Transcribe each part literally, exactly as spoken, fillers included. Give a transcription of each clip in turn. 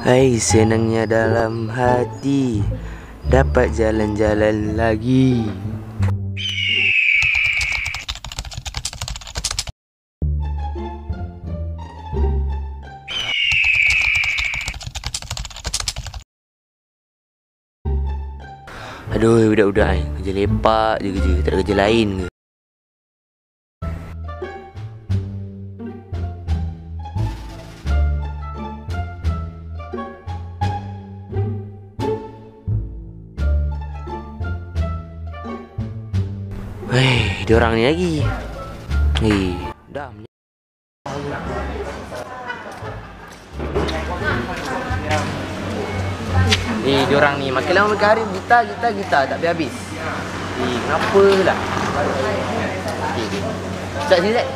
Hai, senangnya dalam hati dapat jalan-jalan lagi. Aduh, budak-budak ni kerja lepak je kerja, tak ada kerja lain ke? Hei, diorang ni lagi. Hei, dah. Ni diorang ni makin lama makin hari gitar gitar gitar tak habis-habis. Eh, kenapa lah? Okey, okey. Sekejap sini, Zek.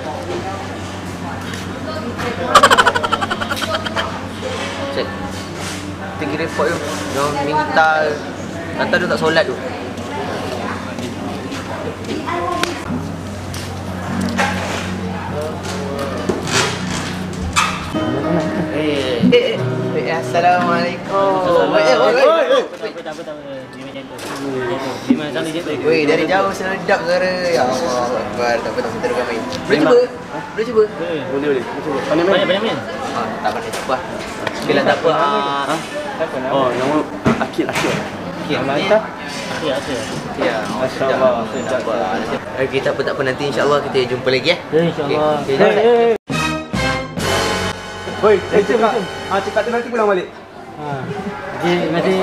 Cek. Tinggi report tu. Diorang minta kata dia tak solat tu. Eh, eh, eh, assalamualaikum. Eh, oi, oi, oi. Woi, dari jauh sedap suara. Ya Allah, Akbar. Tak apa, tak apa, terus main. Boleh cuba? Boleh cuba? Boleh, boleh. Cuba. Pandai main? Banyak main? Ah, tak pandai. Wah. Okeylah, tak apa. Ah. Oh, nama Akil, Akil. Okey, nama atas? Akil, Akil. Ya, masya-Allah. Okey, tak apa, tak apa, nanti insya-Allah kita jumpa lagi ya. Ya, insya-Allah. Okay. Hoi, saya cakap. Ah, cakap tu nanti pulang balik. Ha. Okey, terima kasih.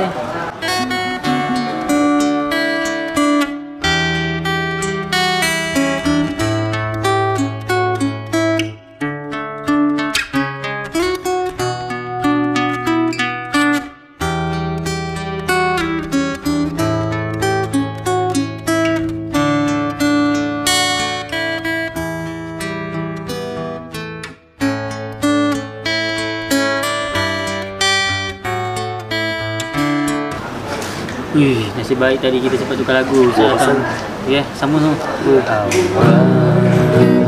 Wih, nasib baik tadi kita sempat tukar lagu. Oh, ya, sama semua. Allah.